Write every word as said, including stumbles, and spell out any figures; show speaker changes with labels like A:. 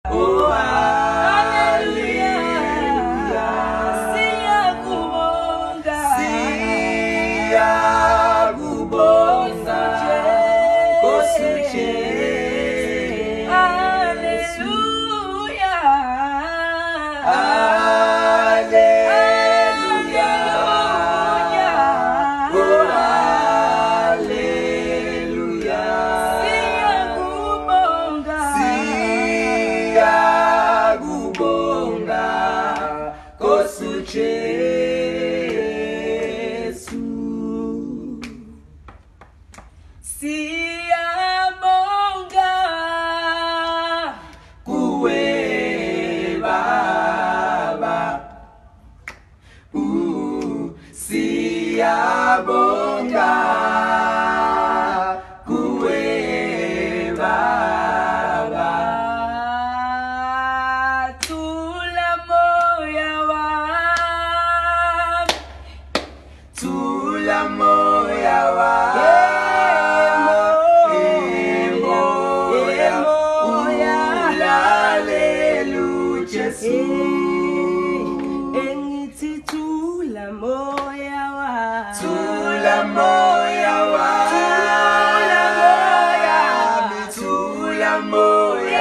A: Oh, hallelujah. Siyakubonga. Siyakubonga. Nkosi Jesu. Hallelujah. Hallelujah. Oh, hallelujah. Siyakubonga. Siyakubonga. Nkosi Jesu. Siyabonga kuwe Baba. Uh, Siyabonga kuwe Baba. Tula moya wami, tula moya wami. Engithi tula moya wa, tula moya wa, tula moya, tula moya.